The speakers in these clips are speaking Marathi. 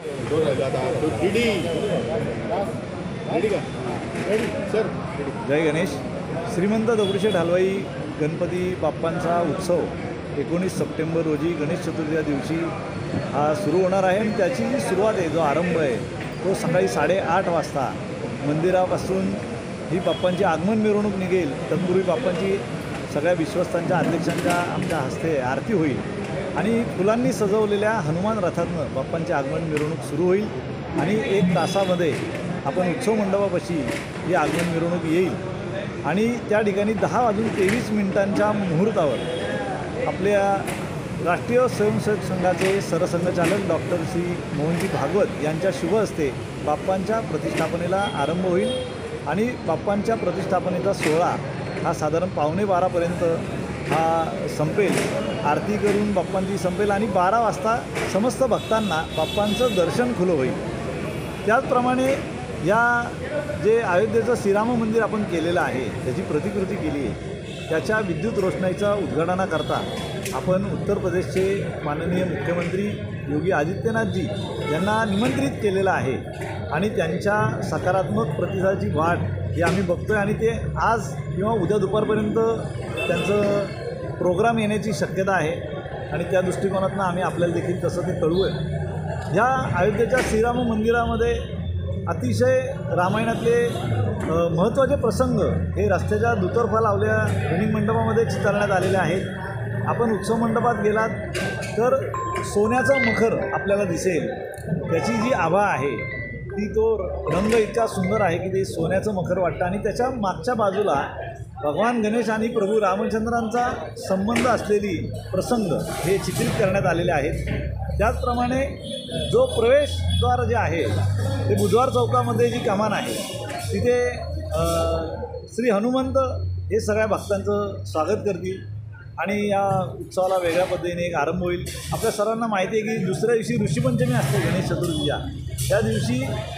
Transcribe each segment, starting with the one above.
जय गणेश. श्रीमंत दगडूशेठ हलवाई गणपती बाप्पांचा उत्सव 19 सप्टेंबर रोजी गणेश चतुर्थीच्या दिवशी हा सुरू होणार आहे आणि त्याची जी सुरुवात आहे, जो आरंभ आहे तो सकाळी 8:30 वाजता मंदिरापासून ही बाप्पांची आगमन मिरवणूक निघेल. तत्पूर्वी बाप्पांची सगळ्या विश्वस्तांच्या अध्यक्षांच्या आमच्या हस्ते आरती होईल आणि फुलांनी सजवलेल्या हनुमान रथातनं बाप्पांची आगमन मिरवणूक सुरू होईल आणि 1 तासामध्ये आपण उत्सव मंडपापाशी ही आगमन मिरवणूक येईल आणि त्या ठिकाणी 10:23 मुहूर्तावर आपल्या राष्ट्रीय स्वयंसेवक संघाचे सरसंघचालक डॉक्टर श्री मोहनजी भागवत यांच्या शुभ हस्ते बाप्पांच्या प्रतिष्ठापनेला आरंभ होईल आणि बाप्पांच्या प्रतिष्ठापनेचा सोहळा हा साधारण 11:15पर्यंत हा संपेल. आरती करून बाप्पांची संपेल आणि 12 वाजता समस्त भक्तांना बाप्पांचं दर्शन खुलं होईल. त्याचप्रमाणे या जे अयोध्येचं श्रीराम मंदिर आपण केलेलं आहे, त्याची प्रतिकृती केली आहे, त्याच्या विद्युत रोषणाईचा उद्घाटनाकरता आपण उत्तर प्रदेशचे माननीय मुख्यमंत्री योगी आदित्यनाथजी यांना निमंत्रित केलेलं आहे आणि त्यांच्या सकारात्मक प्रतिसादाची वाट ही आम्ही बघतो आहे आणि ते आज किंवा उद्या दुपारपर्यंत त्यांचं प्रोग्राम येण्याची शक्यता आहे आणि त्या दृष्टिकोनातून आम्ही आपल्याला देखील तसं ते कळवू आहे. या अयोध्येच्या श्रीराम मंदिरामध्ये अतिशय रामायणातले महत्त्वाचे प्रसंग हे रस्त्याच्या दुतर्फा लावल्या रनिंग मंडपामध्ये चितारण्यात आलेले आहेत. आपण उत्सव मंडपात गेलात तर सोन्याचं मखर आपल्याला दिसेल. त्याची जी आभा आहे ती तो रंग इतका सुंदर आहे की ते सोन्याचं मखर वाटतं आणि त्याच्या मागच्या बाजूला भगवान गणेश आणि प्रभू रामचंद्रांचा संबंध असलेली प्रसंग हे चित्रित करण्यात आलेले आहेत. त्याचप्रमाणे जो प्रवेशद्वार जे आहे ते बुधवार चौकामध्ये जी कमान आहे तिथे श्री हनुमंत हे सगळ्या भक्तांचं स्वागत करतील आणि या उत्सवाला वेगळ्या पद्धतीने एक आरंभ होईल. आपल्या सर्वांना माहिती आहे की दुसऱ्या दिवशी ऋषीपंचमी असते गणेश चतुर्थीच्या. त्या दिवशी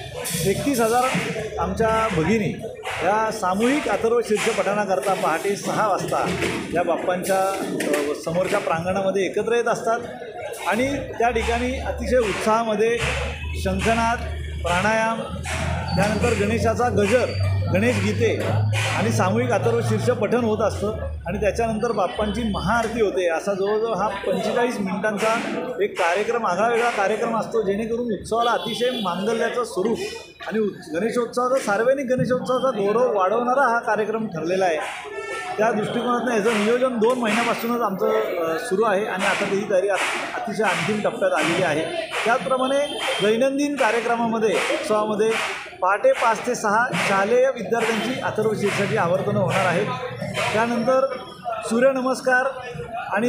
31,000 आमच्या भगिनी या सामूहिक अथर्व शीर्ष पठणाकरता पहाटे 6 वाजता या बाप्पांच्या समोरच्या प्रांगणामध्ये एकत्र येत असतात आणि त्या ठिकाणी अतिशय उत्साहामध्ये शंखनाद, प्राणायाम, त्यानंतर गणेशाचा गजर, गणेश गीते आणि सामूहिक अथर्व शीर्ष पठण होत असतं आणि त्याच्यानंतर बाप्पांची महाआरती होते. असा जवळजवळ हा 45 मिनिटांचा एक कार्यक्रम, आगळावेगळा कार्यक्रम असतो, जेणेकरून उत्सवाला अतिशय मांगल्याचं स्वरूप आणि गणेशोत्सवाचा, सार्वजनिक गणेशोत्सवाचा गौरव वाढवणारा हा कार्यक्रम ठरलेला आहे. त्या दृष्टिकोनातून याचं नियोजन 2 महिन्यापासूनच आमचं सुरू आहे आणि आता त्याची तयारी अतिशय अंतिम टप्प्यात आलेली आहे. त्याचप्रमाणे दैनंदिन कार्यक्रमामध्ये उत्सवामध्ये पहाटे 5 ते 6 शालेय विद्यार्थ्यांची अथर्व शीर्षाची आवर्तनं होणार आहेत. त्यानंतर सूर्यनमस्कार आणि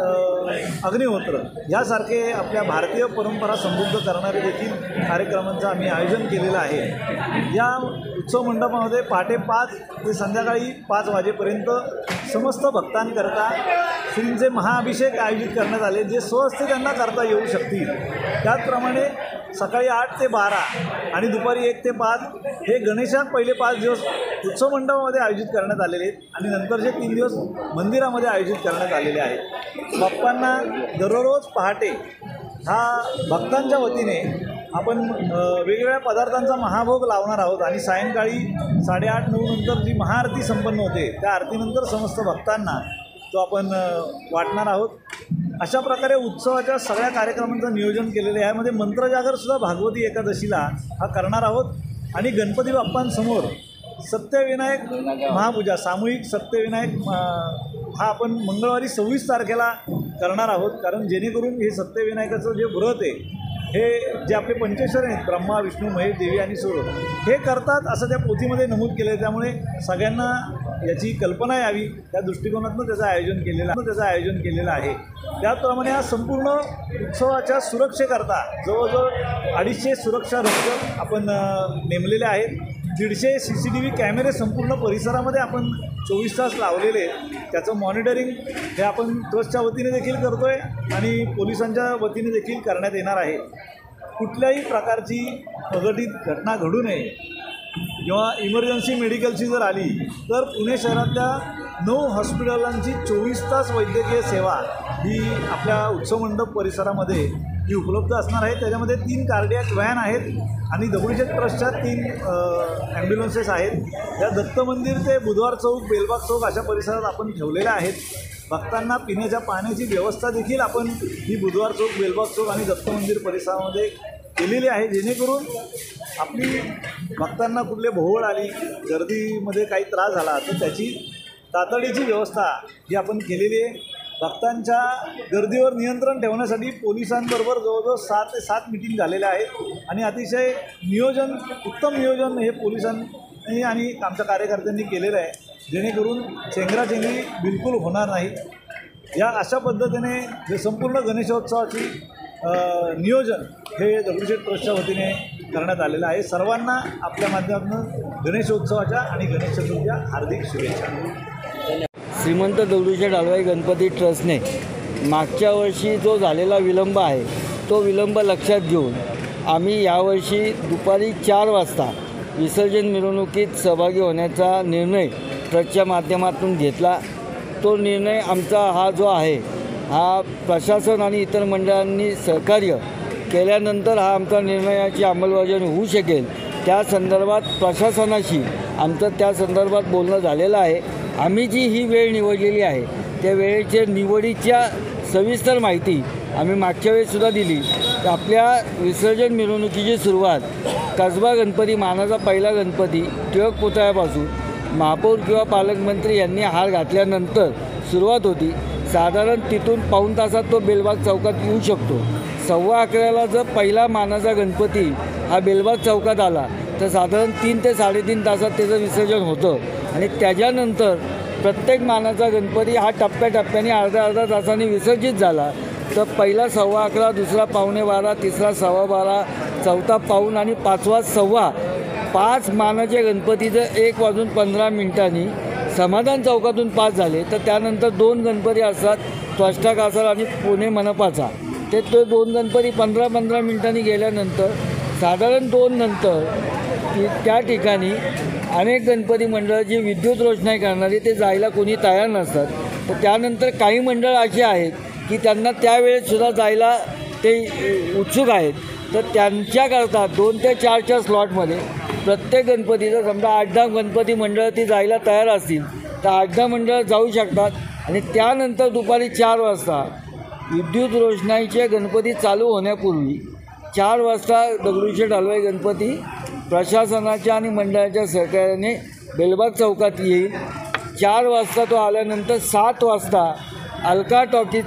अग्निहोत्र यासारखे आपल्या भारतीय परंपरा समृद्ध करणारे देखील कार्यक्रमांचं आम्ही आयोजन केलेलं आहे. या उत्सव मंडपामध्ये पहाटे 5 ते संध्याकाळी 5 वाजेपर्यंत समस्त भक्तांकरता श्रींचे महाअभिषेक आयोजित करण्यात आले, जे स्वहस्ते त्यांना करता येऊ शकतील. त्याचप्रमाणे सकाळी 8 ते 12 आणि दुपारी 1 ते 5 हे गणेशात पहिले 5 दिवस उत्सव मंडपामध्ये आयोजित करण्यात आलेले आहेत आणि नंतरचे 3 दिवस मंदिरामध्ये आयोजित करण्यात आलेले आहेत. बाप्पांना दररोज पहाटे हा भक्तांच्या वतीने आपण वेगवेगळ्या पदार्थांचा महाभोग लावणार आहोत आणि सायंकाळी 8:30-9 नंतर जी महाआरती संपन्न होते त्या आरतीनंतर समस्त भक्तांना तो आपण वाटणार आहोत. अशा प्रकारे उत्सवाच्या सगळ्या कार्यक्रमांचं नियोजन केलेलं आहे. यामध्ये मंत्रजागरसुद्धा भागवती एकादशीला हा करणार आहोत आणि गणपती बाप्पांसमोर सत्यविनायक महापूजा, सामूहिक सत्यविनायक हा आपण मंगळवारी 26 तारखेला करणार आहोत. कारण जेणेकरून हे सत्यविनायकाचं जे व्रत आहे हे जे आपले पंचेश्वर आहेत, ब्रह्मा, विष्णू, महेश, देवी आणि सूर्य हे करतात असं त्या पोथीमध्ये नमूद केलं आहे. त्यामुळे सगळ्यांना याची कल्पना यावी त्या दृष्टिकोनातून त्याचं आयोजन केलेलं आहे. त्याचप्रमाणे हा संपूर्ण उत्सवाच्या सुरक्षेकरता जवळजवळ 250 सुरक्षा रक्षक आपण नेमलेले आहेत. 150 CCTV कॅमेरे संपूर्ण परिसरामध्ये आपण 24 तास लावलेले आहेत. त्याचं मॉनिटरिंग हे आपण ट्रस्टच्या वतीने देखील करतो आहे आणि पोलिसांच्या वतीने देखील करण्यात येणार आहे. कुठल्याही प्रकारची अघटित घटना घडू नये किंवा इमर्जन्सी मेडिकलची जर आली तर पुणे शहरातल्या 9 हॉस्पिटलांची 24 तास वैद्यकीय सेवा ही आपल्या उत्सव मंडप परिसरामध्ये ही उपलब्ध असणार आहे। त्याच्यामध्ये 3 कार्डियाक व्हॅन आहेत आणि दगडूशेठ ट्रस्टच्या 3 ॲम्ब्युलन्सेस आहेत। या दत्त मंदिर ते बुधवार चौक, बेलबाग चौक अशा परिसरात आपण ठेवलेल्या आहेत। भक्तांना पिण्याच्या पाण्याची व्यवस्था देखील आपण ही बुधवार चौक, बेलबाग चौक आणि दत्त मंदिर परिसरामध्ये केलेली आहे, जेणेकरून आपली भक्तांना कुठले भोवळ आली, गर्दीमध्ये काही त्रास झाला तर त्याची तातडीची व्यवस्था ही आपण केलेली आहे। भक्तांच्या गर्दीवर नियंत्रण ठेवण्यासाठी पोलिसांबरोबर जवळजवळ 6 ते 7 मीटिंग झालेल्या आहेत आणि अतिशय उत्तम नियोजन हे पोलिसांनी आणि आमच्या कार्यकर्त्यांनी केलेलं आहे, जेणेकरून चेंगराचेंगरी बिलकुल होणार नाही। या अशा पद्धतीने हे संपूर्ण गणेशोत्सवाची नियोजन हे दगडूशेठ ट्रस्टच्या वतीने करण्यात आलेलं आहे। सर्वांना आपल्या माध्यमातून गणेशोत्सवाच्या आणि गणेश चतुर्थीच्या हार्दिक शुभेच्छा। श्रीमंत दगडूशेठ हलवाई गणपती ट्रस्टने मागच्या वर्षी जो झालेला विलंब आहे तो विलंब लक्षात घेऊन आम्ही यावर्षी दुपारी 4 वाजता विसर्जन मिरवणुकीत सहभागी होण्याचा निर्णय ट्रस्टच्या माध्यमातून घेतला। तो निर्णय आमचा हा जो आहे हा प्रशासन आणि इतर मंडळांनी सहकार्य केल्यानंतर हा आमचा निर्णयाची अंमलबजावणी होऊ शकेल। त्या संदर्भात प्रशासनाशी आमचं त्या संदर्भात बोलणं झालेलं आहे। आम्ही जी ही वेळ निवडलेली आहे त्या वेळेच्या निवडीच्या सविस्तर माहिती आम्ही मागच्या वेळेसुद्धा दिली। तर आपल्या विसर्जन मिरवणुकीची सुरुवात कसबा गणपती, मानाचा पहिला गणपती टिळक पुतळ्यापासून महापौर किंवा पालकमंत्री यांनी हार घातल्यानंतर सुरुवात होती। साधारण तिथून पाऊण तासात तो बेलबाग चौकात येऊ शकतो। 11:15 जर पहिला मानाचा गणपती हा बेलबाग चौकात आला तर साधारण 3 ते 3.5 तासात त्याचं विसर्जन होतं आणि त्याच्यानंतर प्रत्येक मानाचा गणपती हा टप्प्याटप्प्याने अर्ध्या तासाने विसर्जित झाला। तर पहिला 11:15, दुसरा 11:45, तिसरा 12:15, चौथा पाऊण आणि 5वा 1:15 5 मानाचे गणपती जर 1:15 समाधान चौकातून पास झाले तर त्यानंतर 2 गणपती असतात, त्वष्टा कासार आणि पुणे मनपाचा। ते 2 गणपती 15-15 मिनिटांनी गेल्यानंतर साधारण 2 नंतर त्या ठिकाणी अनेक गणपती मंडळं जी विद्युत रोषणाई करणारी ते जायला कोणी तयार नसतात। तर त्यानंतर काही मंडळ अशी आहेत की त्यांना त्यावेळेससुद्धा जायला ते उत्सुक आहेत। तर त्यांच्याकरता 2 ते 4च्या स्लॉटमध्ये प्रत्येक गणपतीचं समजा 8-10 गणपती मंडळं ती जायला तयार असतील तर 8-10 मंडळं जाऊ शकतात आणि त्यानंतर दुपारी 4 वाजता विद्युत रोषणाईचे गणपती चालू होण्यापूर्वी 4 वाजता दगडूशेठ हलवाई गणपती प्रशासनाच्या आणि मंडळाच्या सहकार्याने बेलबाग चौकात येईल। 4 वाजता तो आल्यानंतर 7 वाजता अलका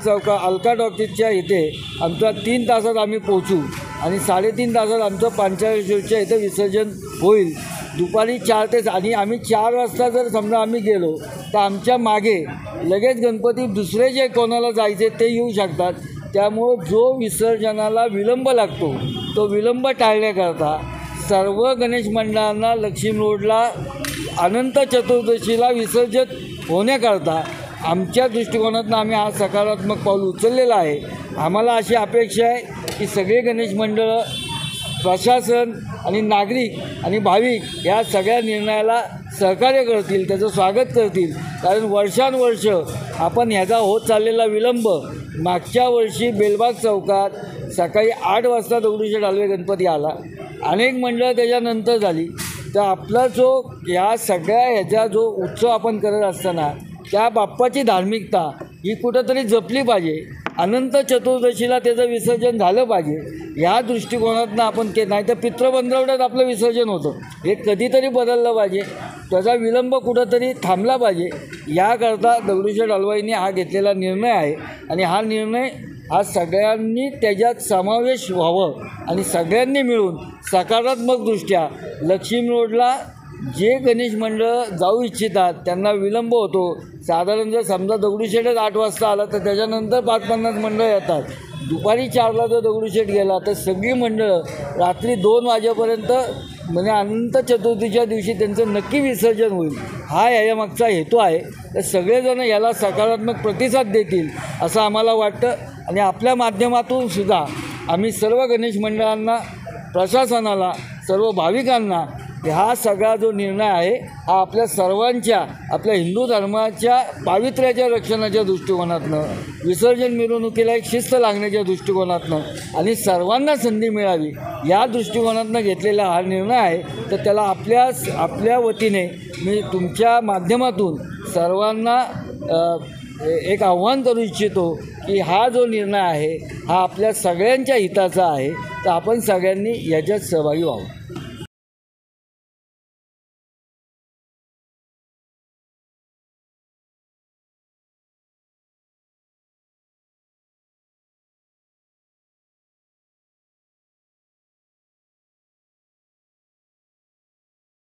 टॉकीजच्या इथे आमचा 3 तासात आम्ही पोचू आणि 3.5 तासात आमचं पांचाळेश्वरच्या इथे विसर्जन होईल। दुपारी 4 ते आणि आम्ही 4 वाजता जर समजा आम्ही गेलो तर आमच्या मागे लगेच गणपती दुसरे जे कोणाला जायचे ते येऊ शकतात। त्यामुळं जो विसर्जनाला विलंब लागतो तो विलंब टाळण्याकरता सर्व गणेश मंडळांना लक्ष्मी रोडला अनंत चतुर्दशीला विसर्जित होण्याकरता आमच्या दृष्टिकोनातून आम्ही हा सकारात्मक पाऊल उचललेला आहे। आम्हाला अशी अपेक्षा आहे की सगळे गणेश मंडळं, प्रशासन आणि नागरिक आणि भाविक या सगळ्या निर्णयाला सहकार्य करतील, त्याचं स्वागत करतील। कारण वर्षानुवर्ष आपण ह्याचा होत चाललेला विलंब मागच्या वर्षी बेलबाग चौकात सकाळी 8 वाजता दगडूशेठ हलवाई गणपती आला, अनेक मंडळं त्याच्यानंतर झाली। तर आपला जो ह्या सगळ्या ह्याचा जो उत्सव आपण करत असताना त्या बाप्पाची धार्मिकता ही कुठंतरी जपली पाहिजे। अनंत चतुर्दशीला त्याचं विसर्जन झालं पाहिजे ह्या दृष्टिकोनातून आपण नाही तर पितृबंधवड्यात आपलं विसर्जन होतं, हे कधीतरी बदललं पाहिजे, त्याचा विलंब कुठंतरी थांबला पाहिजे। याकरता दगडूशेठ हलवाईंनी हा घेतलेला निर्णय आहे आणि हा निर्णय हा सगळ्यांनी त्याच्यात समावेश व्हावं आणि सगळ्यांनी मिळून सकारात्मकदृष्ट्या लक्ष्मी रोडला जे गणेश मंडळ जाऊ इच्छितात त्यांना विलंब होतो। साधारण जर समजा दगडूशेठच 8 वाजता आला तर त्याच्यानंतर 5-50 मंडळ येतात। दुपारी 4ला जर दगडूशेठ गेला तर सगळी मंडळं रात्री 2 वाजेपर्यंत म्हणजे अनंत चतुर्थीच्या दिवशी त्यांचं नक्की विसर्जन होईल, हा यामागचा हेतू आहे। तर सगळेजण याला सकारात्मक प्रतिसाद देतील असं आम्हाला वाटतं आणि आपल्या माध्यमातून सुद्धा आम्ही सर्व गणेश मंडळांना, प्रशासनाला, सर्व भाविकांना हा सगळा जो निर्णय आहे हा आपल्या सर्वांच्या, आपल्या हिंदू धर्माच्या पावित्र्याच्या रक्षणाच्या दृष्टिकोनातनं, विसर्जन मिरवणुकीला एक शिस्त लागण्याच्या दृष्टिकोनातनं आणि सर्वांना संधी मिळावी या दृष्टिकोनातनं घेतलेला हा निर्णय आहे. तर त्याला आपल्या वतीने मी तुमच्या माध्यमातून सर्वांना एक आव्हान करू इच्छितो की हा जो निर्णय आहे हा आपल्या सगळ्यांच्या हिताचा आहे. तर आपण सगळ्यांनी याच्यात सहभागी व्हावं.